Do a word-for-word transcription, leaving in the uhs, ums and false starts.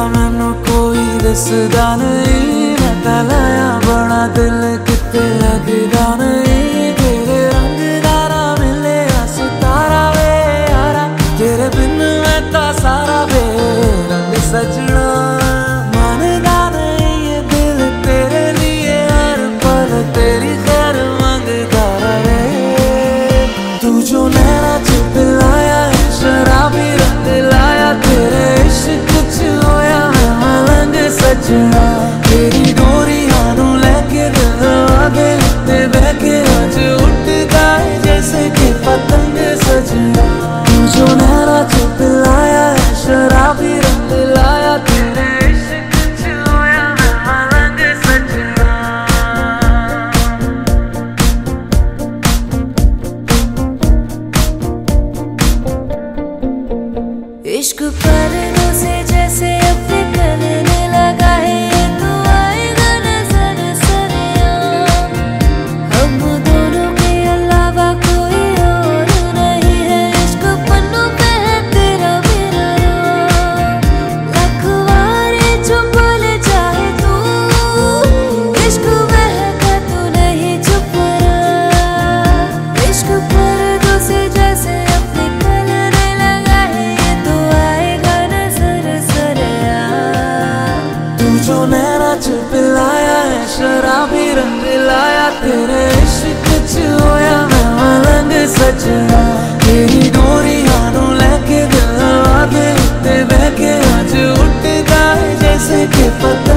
मैनू कोई दसदा नहीं, मैं तां लाया बड़ा दिल किते लगदा नहीं। तेरे रंग दारा मिले सितारा वे यारा, तेरे बिन मैं तां सारा वे रंग सजना। मानदा नहीं ये दिल तेरे लिए हर पल तेरी खैर मंगदा रहे। तू जो नैना च पिलाया है शराबी रंग लाया, तेरे इश्क च होया मैं मलंग सजना। तेरी डोरियां नू लेके दिल आगे ते बहके अज उठदा है जैसे कि पतंग सजना। तू जो नैना च पिलाया है शराबी रंग लाया, तेरे इश्क च होया मैं मलंग सजना। इश्क पर्दों से जैसे अपने करने लगा है, तू आएगा नजर सरिया। हम दोनों के अलावा कोई और नहीं है, इश्क पन्नों पे है तेरा मेरा नाम। लखवारे चुप ले जाए तू, इश्क महका तू नहीं चुप रहा। इश्क पर्दों से जैसे अपने करने लगा है, तू आएगा नजर सरिया। तू जो नैना च पिलाया है शराबी रंग लाया, तेरे इश्क च होया मैं मलंग सजना। तेरी डोरियां नू लेके दिल आगे ते बहके अज उठदा है जैसे कि पता